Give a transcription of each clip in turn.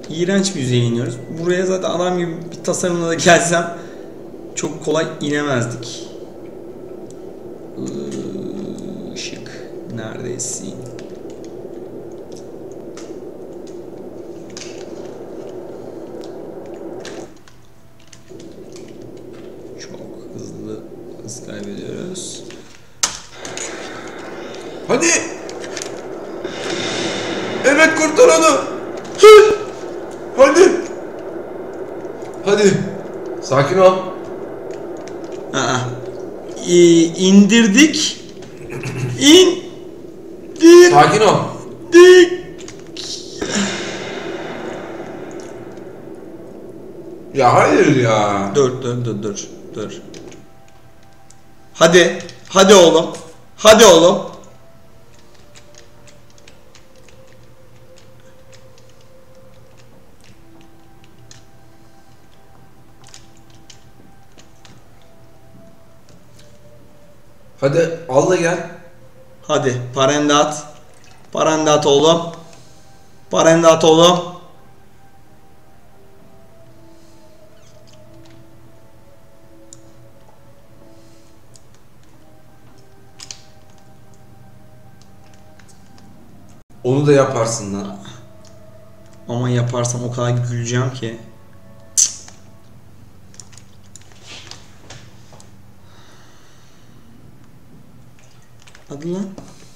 İğrenç bir yüzeye iniyoruz. Buraya zaten adam gibi bir tasarımla da gelsem çok kolay inemezdik. Işık neredesin? Çok hızlı hız kaybediyoruz. Hadi. Evet, kurtar onu. Hadi. Hadi. Sakin ol. İndirdik. Sakin ol. Ya hayır ya. Dur. Hadi oğlum. Hadi al da gel. Hadi parandat. Parandat oğlum. Onu da yaparsın lan. Ama yaparsam o kadar güleceğim ki. Hadi lan.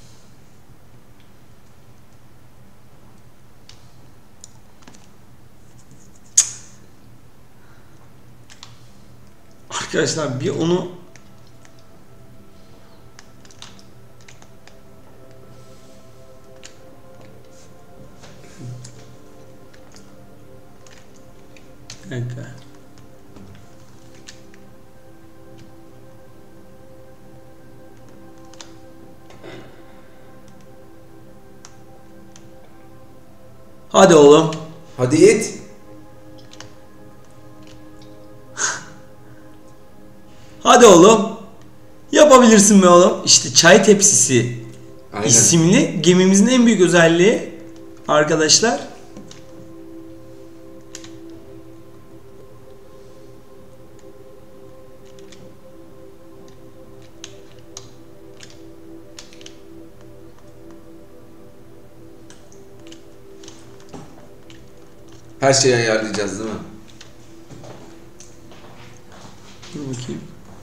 Arkadaşlar bir onu kanka. Hadi oğlum. Hadi it. Hadi oğlum. Yapabilirsin be oğlum. İşte çay tepsisi Aynen. isimli gemimizin en büyük özelliği arkadaşlar. Her şeyi ayarlayacağız değil mi? Dur bakayım.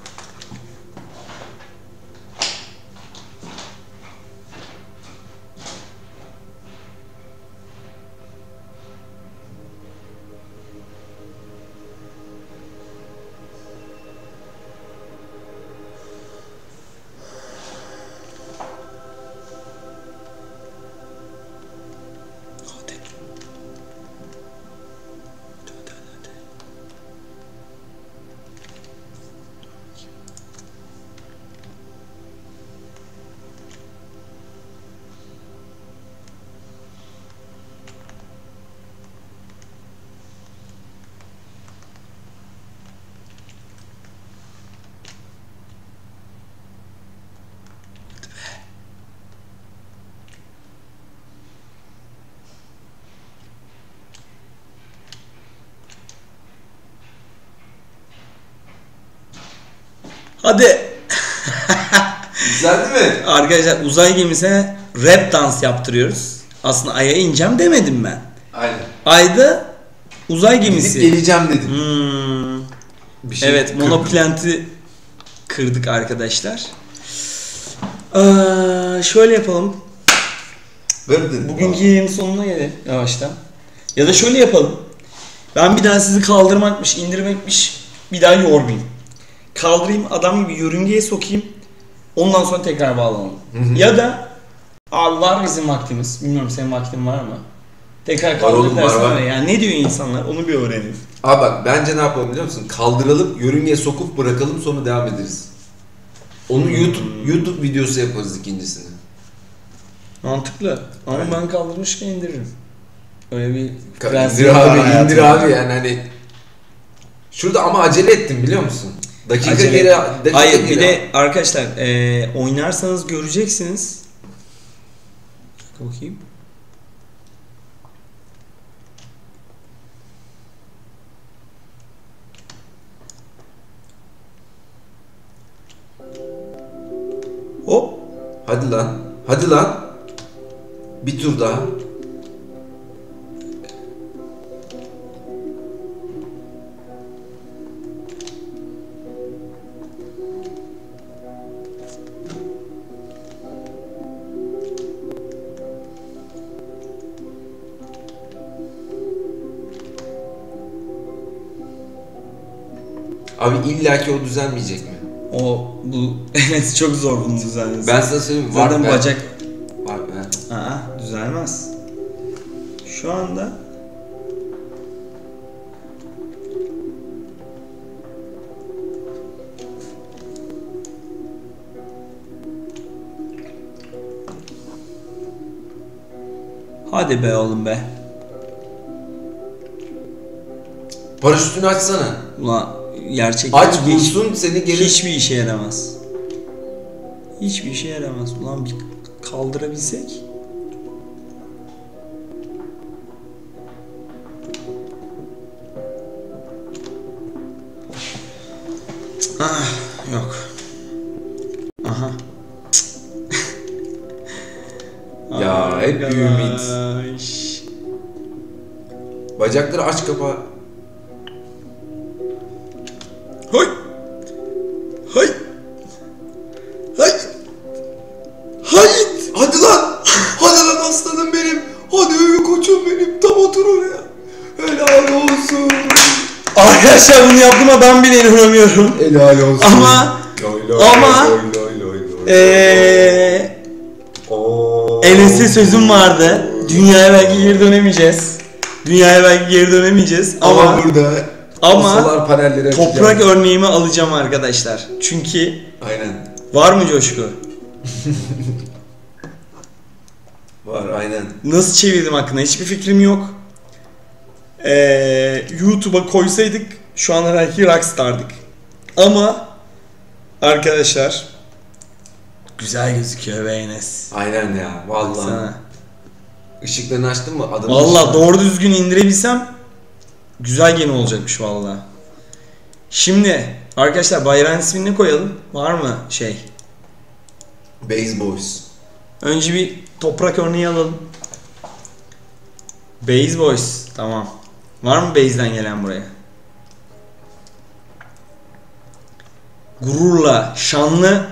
Hadi. Güzel değil mi? Arkadaşlar uzay gemisine rap dans yaptırıyoruz. Aslında Ay'a ineceğim demedim ben. Aynen. Ayda uzay gemisi. Gidip geleceğim dedim. Bir şey Evet, kırdım. monoplant'i kırdık arkadaşlar. Şöyle yapalım. Bugünkü yayının sonuna gelelim yavaştan. Ya da şöyle yapalım. Ben bir daha sizi kaldırmakmış, indirmekmiş bir daha yormayayım. Kaldırayım, adam gibi yörüngeye sokayım. Ondan sonra tekrar bağlanalım. Ya da abi var bizim vaktimiz. Bilmiyorum senin vaktin var mı? Tekrar kaldırıp dersene. Yani ne diyor insanlar? Onu bir öğrenelim. Abi bak bence ne yapalım biliyor musun? Kaldıralım, yörüngeye sokup bırakalım, sonra devam ederiz. Onu YouTube videosu yaparız ikincisini. Mantıklı. Ama aynen. Ben kaldırmışken indiririm. Öyle bir indir abi yani hani. Şurada ama acele ettim biliyor musun? Dakika Hayır bir de arkadaşlar oynarsanız göreceksiniz. Bakayım. Hadi lan. Hadi lan. Bir tur daha. Abi illaki o düzelmeyecek mi? Bu evet çok zor bunu düzenlemesi. Ben sana söyleyeyim. Zaten bacak. Var be. Düzelmez. Şu anda hadi be oğlum be. Paraşütünü açsana. Ulan gerçekten Aç vursun seni geri. hiçbir işe yaramaz. Hiçbir işe yaramaz. Ulan bir kaldırabilsek. Yok. Aha. Ya hep bir ümit. Bacakları aç kapa. Hay. Hay. Hay. Hay. Hadi lan. Hadi lan aslanım benim. Hadi öyle koçum benim. Tam otur oraya. Helal olsun. Arkadaşlar bunu yaptığıma ben bile inanamıyorum. Helal olsun. Ama Enes'e sözüm vardı. Dünyaya belki geri dönemeyeceğiz. Ama burada solar panelleri toprak örneğimi alacağım arkadaşlar. Çünkü aynen. Var mı coşku? Var aynen. Nasıl çevirdim hakkında hiçbir fikrim yok. YouTube'a koysaydık şu anda belki rockstar'dık. Ama arkadaşlar güzel gözüküyor be Enes. Aynen ya vallahi. Baksana. Işıklarını açtın mı? Vallahi doğru düzgün indirebilsem güzel gene olacakmış vallahi. Şimdi arkadaşlar bayrağın ismini ne koyalım? Var mı şey? Base Boys. Önce bir toprak örneği alalım. Base Boys. Tamam. Var mı base'den gelen buraya? Gururla, şanlı.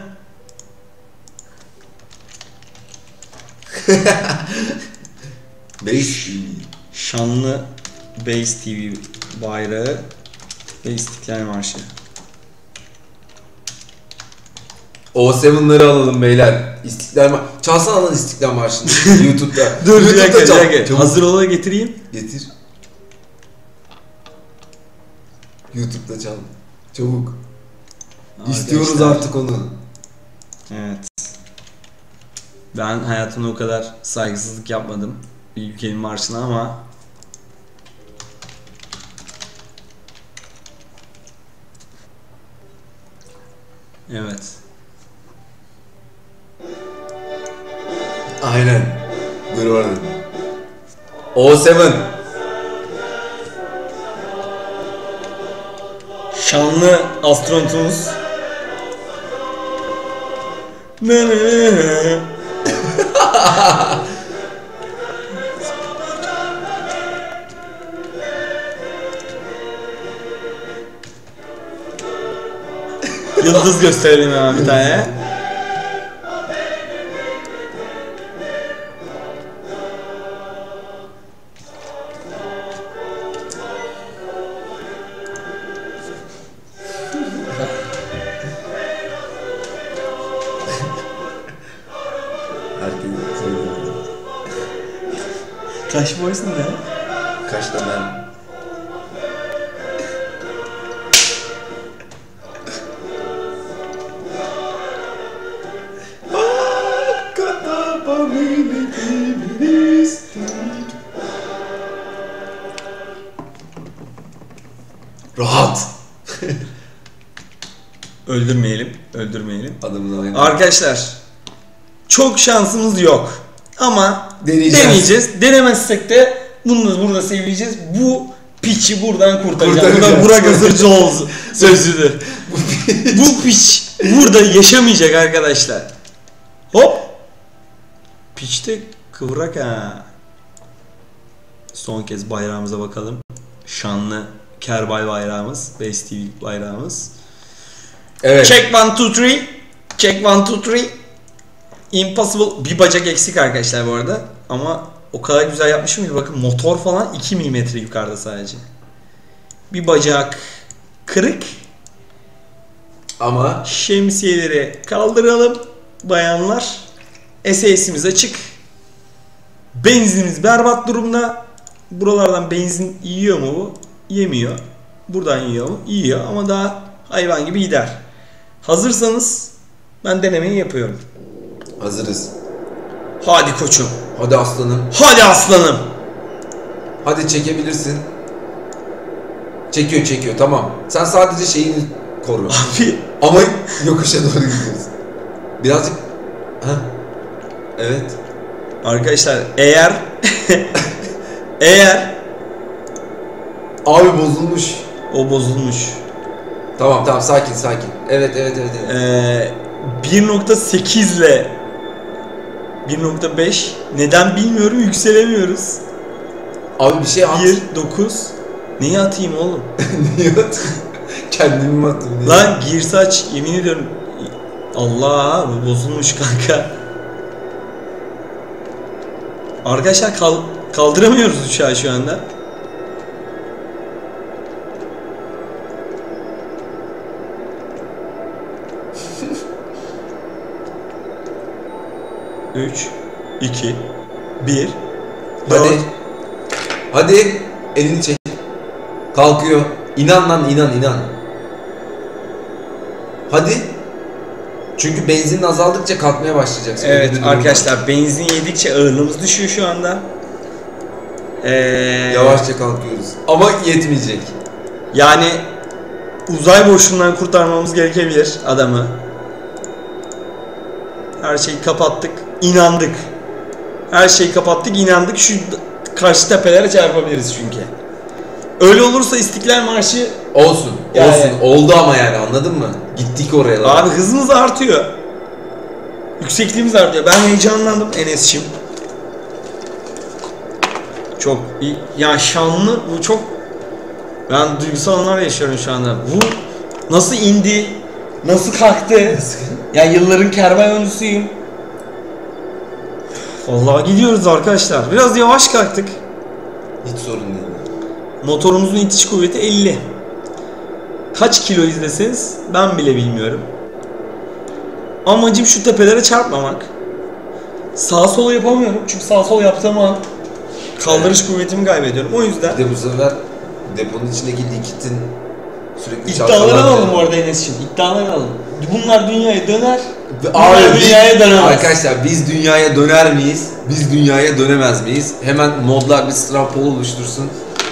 Base TV. Şanlı Base TV bayrağı ve İstiklal Marşı. O7'ları alalım beyler. Çalsana lan İstiklal Marşı'nı YouTube'da. Dur bir YouTube'da dakika. Hazır ola getireyim. Getir. YouTube'da çal. Çabuk. Arkadaşlar, İstiyoruz artık onu. Evet. Ben hayatımda o kadar saygısızlık yapmadım bir ülkenin marşına ama evet. Aynen. Dur orada. O7. Şanlı astronotumuz. Yıldız gösterelim hemen bir tane. Kaş boysun ne? Kaç da ben. Rahat. Öldürmeyelim. Adımın aynı. Arkadaşlar çok şansımız yok. Ama deneyeceğiz. Denemezsek de bunu burada seveceğiz. Bu piçi buradan kurtaracağız. Kurtaracağız. Burak Hazırcıoğlu sözüdür. Bu piç burada yaşamayacak arkadaşlar. Hop. Piçte kıvrak ha. Son kez bayrağımıza bakalım. Şanlı Kerbal bayrağımız. Base TV bayrağımız. Evet. Check 1 2 3. Check 1 2 3. Impossible. Bir bacak eksik arkadaşlar bu arada. Ama o kadar güzel yapmışım ki bakın motor falan 2 mm yukarıda sadece. Bir bacak kırık. Ama Şemsiyeleri kaldıralım bayanlar. SS'imiz açık. Benzinimiz berbat durumda. Buralardan benzin yiyor mu bu? Yemiyor. Buradan yiyor mu? Yiyor ama daha hayvan gibi gider. Hazırsanız ben denemeyi yapıyorum. hazırız. Hadi koçum. Hadi aslanım. Hadi aslanım. Hadi çekebilirsin. Çekiyor tamam. Sen sadece şeyini koru. Abi. Ama yokuşa doğru gidiyoruz. Birazcık... Ha. Evet. Arkadaşlar eğer eğer Abi bozulmuş. o bozulmuş. Tamam sakin. Evet. 1.8 ile 1.5 neden bilmiyorum yükselemiyoruz. Abi bir şey at. 1.9 neyi atayım oğlum? Niye at? Kendimi mi attım? Niye? Lan girse aç yemin ediyorum. Allah bu bozulmuş kanka. Arkadaşlar kaldıramıyoruz uçağı şu anda. Üç, 2, 1. Hadi. Elini çek. Kalkıyor. İnan lan inan. Hadi. Çünkü benzinin azaldıkça kalkmaya başlayacaksın. Evet arkadaşlar benzin yedikçe ağırlığımız düşüyor şu anda. Yavaşça kalkıyoruz. Ama yetmeyecek. Yani uzay boşluğundan kurtarmamız gerekebilir adamı. Her şeyi kapattık, inandık. Her şeyi kapattık, inandık. Şu karşı tepelere çarpabiliriz çünkü. Öyle olursa İstiklal Marşı Olsun. Yani- Oldu ama yani anladın mı? Gittik oraya. abi hızımız artıyor. Yüksekliğimiz artıyor. Ben heyecanlandım Enes'cim. Çok iyi. Ya şanlı bu çok ben duygusal anlar yaşıyorum şu anda. Bu nasıl indi? Nasıl kalktı? Ya yılların kervan oyuncusuyum. Vallahi gidiyoruz arkadaşlar. Biraz yavaş kalktık. Hiç sorun değil. Motorumuzun itiş kuvveti 50. Kaç kilo izleseniz ben bile bilmiyorum. Amacım şu tepelere çarpmamak. Sağ sola yapamıyorum çünkü sağ sol yaptığım an kaldırış kuvvetimi kaybediyorum. O yüzden Bir de bu sefer deponun içindeki likitin sürekli iddiaları alalım orada Enes'ciğim. İddiaları alalım. Bunlar dünyaya döner. Abi Bunlar dünyaya dönemez. Arkadaşlar biz dünyaya döner miyiz? Biz dünyaya dönemez miyiz? Hemen modlar bir strampol oluştursun.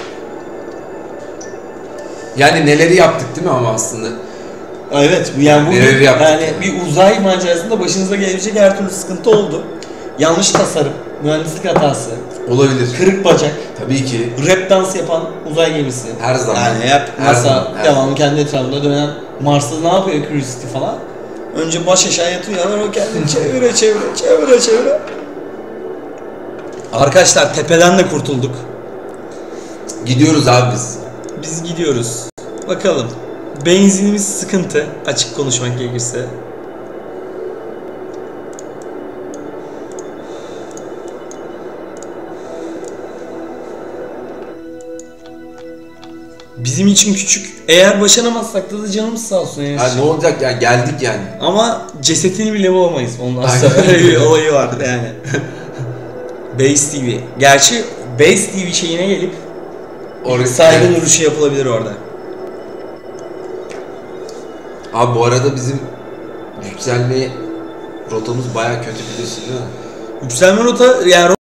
Yani neleri yaptık değil mi ama aslında? Evet yani bu Neleri yaptık yani bir uzay macerasında başınıza gelebilecek her türlü sıkıntı oldu. Yanlış tasarım, mühendislik hatası, Olabilir. kırık bacak, Tabii ki. rap dans yapan uzay gemisi. Her zaman. Yani hep Her NASA zaman, her devamlı zaman. kendi etrafında dönen Mars'ta ne yapıyor Curiosity falan? Önce baş aşağı yatıyor o kendini çevire. Arkadaşlar tepeden de kurtulduk. Gidiyoruz abi biz. Biz gidiyoruz. Bakalım. Benzinimiz sıkıntı. Açık konuşmak gerekirse. Bizim için küçük. Eğer başaramazsak da canımız sağ olsun. Yani. Ha, ne olacak yani geldik yani. Ama cesetini bile bulamayız ondan Aynen. sonra. Öyle bir olayı var yani. Base TV. Gerçi Base TV şeyine gelip saygı Evet. duruşu yapılabilir orada. Abi bu arada bizim yükselme rotamız baya kötü biliyorsun değil mi? Yükselme rota yani